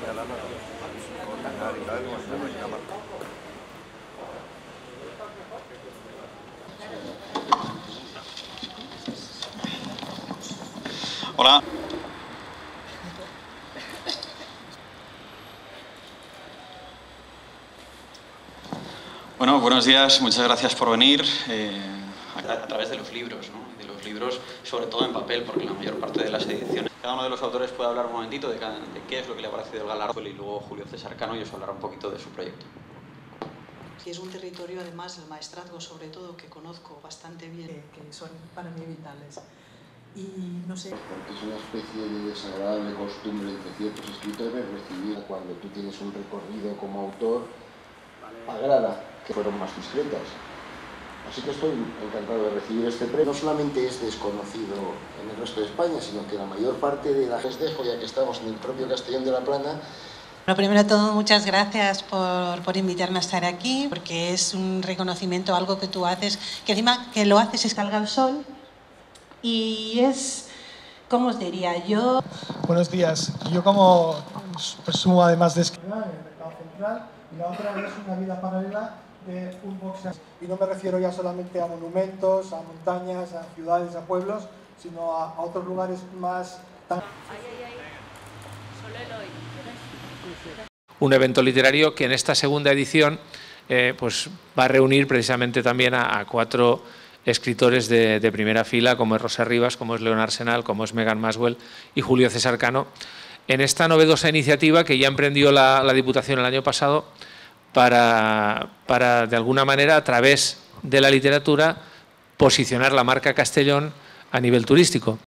Hola. Bueno, buenos días, muchas gracias por venir. A través de los libros, ¿no? De los libros, sobre todo en papel, porque la mayor parte de las ediciones. Cada uno de los autores puede hablar un momentito de qué es lo que le ha parecido el galardón, y luego Julio César Cano y os hablará un poquito de su proyecto. Y es un territorio, además, el maestrazgo, sobre todo, que conozco bastante bien, que son para mí vitales. Y no sé... Porque es una especie de desagradable costumbre entre ciertos escritores recibir cuando tú tienes un recorrido como autor, agrada que fueron más discretas. Así que estoy encantado de recibir este premio. No solamente es desconocido en el resto de España, sino que la mayor parte de la festejo, ya que estamos en el propio Castellón de la Plana. Bueno, primero de todo, muchas gracias por invitarme a estar aquí, porque es un reconocimiento, algo que tú haces, que encima que lo haces es salga el sol, y es, ¿cómo os diría? Yo... Buenos días. Yo como presumo, además de escribir en el mercado central, y la otra es una vida paralela de un boxeo. Y no me refiero ya solamente a monumentos, a montañas, a ciudades, a pueblos, sino a otros lugares más... Un evento literario que en esta segunda edición pues va a reunir precisamente también a 4 escritores de primera fila, como es Rosa Rivas, como es Leonard Senal, como es Megan Maswell y Julio César Cano, en esta novedosa iniciativa que ya emprendió la Diputación el año pasado para de alguna manera, a través de la literatura, posicionar la marca Castellón a nivel turístico.